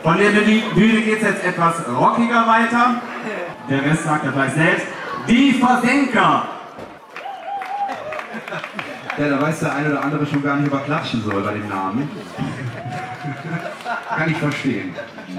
Von der Bühne geht es jetzt etwas rockiger weiter. Der Rest sagt er vielleicht selbst. Die Versenker! Ja, da weiß der eine oder andere schon gar nicht, ob er klatschen soll bei dem Namen. Kann ich verstehen.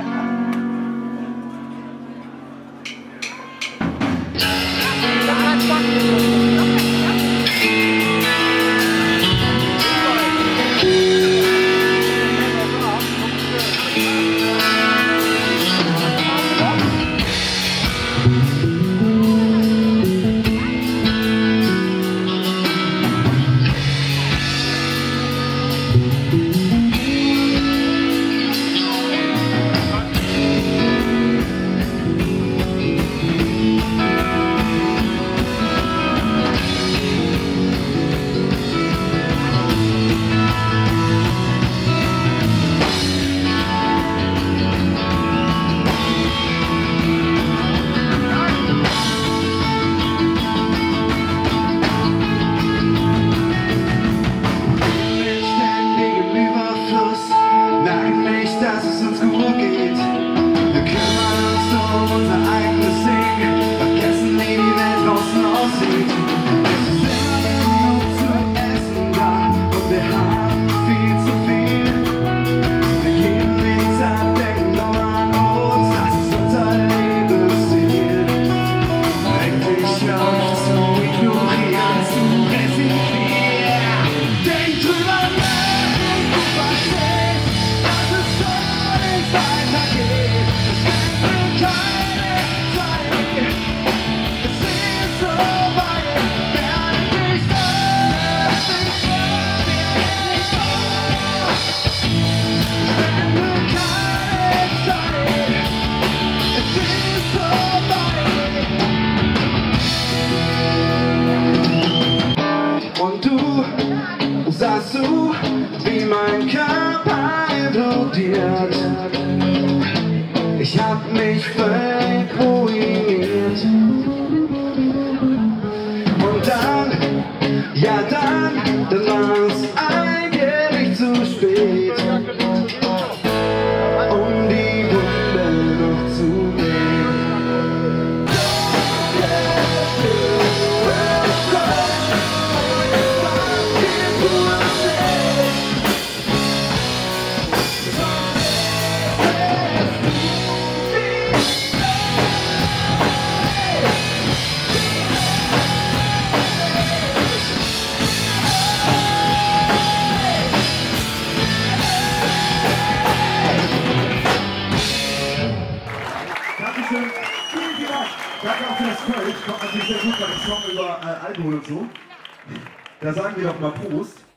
Dass es uns gut geht. Wir kümmern uns um unser eigenes Ding, vergessen, wie die Welt draußen aussieht. Es ist immer genug zu essen da und wir haben viel zu viel. Wir geben nichts ab, denken nur an uns, das ist unser Lebensstil. Eigentlich läuft zu ignorieren, zu resignieren. Denk drüber nach, du verstehst, dass es weitergeht. Es gibt nur keine Zeit. Es ist so weit, werde nicht los. Es gibt nur keine Zeit. Es ist so weit. Und du sahst zu, wie mein Körper implodiert. Ich hab mich völlig ruiniert. Und dann, ja dann war's eigentlich zu spät, um die Wunde noch zu nähen. Dankeschön. Vielen Dank. Danke auch für das Kölsch. Kommt natürlich sehr gut bei dem Song über Alkohol und so. Da sagen wir doch mal Prost.